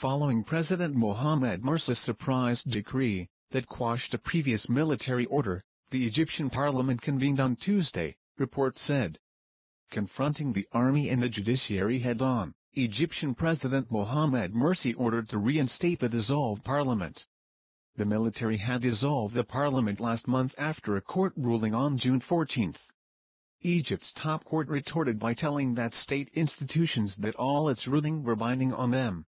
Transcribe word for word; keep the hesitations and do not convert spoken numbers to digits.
following President Mohammed Mursi's surprise decree that quashed a previous military order. The Egyptian parliament convened on Tuesday, reports said. Confronting the army and the judiciary head-on, Egyptian President Mohammed Mursi ordered to reinstate the dissolved parliament. The military had dissolved the parliament last month after a court ruling on June fourteenth. Egypt's top court retorted by telling that state institutions that all its ruling were binding on them.